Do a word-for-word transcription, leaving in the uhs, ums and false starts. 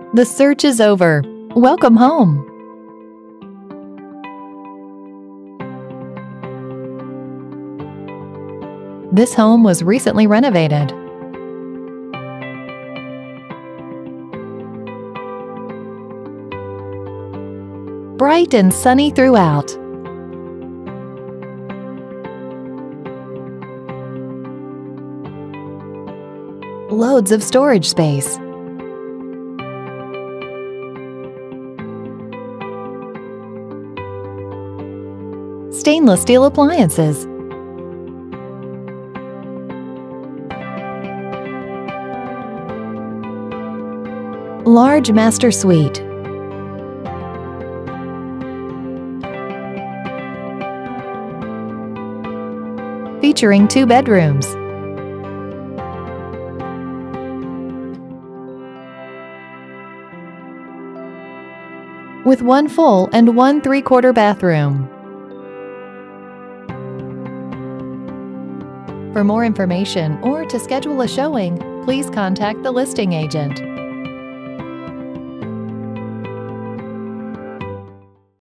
The search is over. Welcome home. This home was recently renovated. Bright and sunny throughout. Loads of storage space. Stainless steel appliances. Large master suite. Featuring two bedrooms. With one full and one three-quarter bathroom. For more information or to schedule a showing, please contact the listing agent.